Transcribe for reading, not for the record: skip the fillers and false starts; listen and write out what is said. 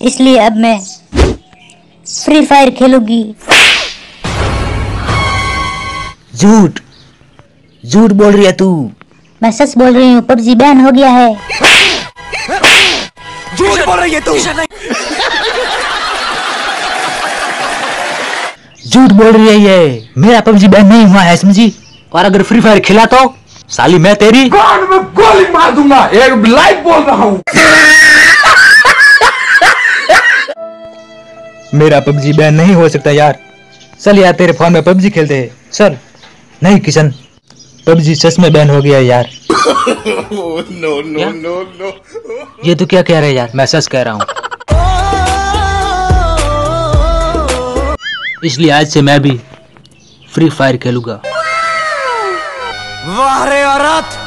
इसलिए अब मैं फ्री फायर खेलूंगी। झूठ झूठ बोल रही है तू। मैं सच बोल रही हूँ, पबजी बैन हो गया है। झूठ बोल रही है तू। झूठ बोल रही है ये। मेरा पबजी बैन नहीं हुआ है समझी। और अगर फ्री फायर खिला तो साली मैं तेरी कान में गोली मार दूंगा। एक लाइव बोल रहा हूँ। मेरा पबजी बैन नहीं हो सकता यार। चल यार तेरे फोन में पबजी खेलते हैं। चल। नहीं किशन, पबजी सच में बैन हो गया यार। No no no no. ये तू क्या कह रहा है यार? मैं सच कह रहा हूँ। इसलिए आज से मैं भी फ्री फायर खेलूंगा। वाह रे औरत।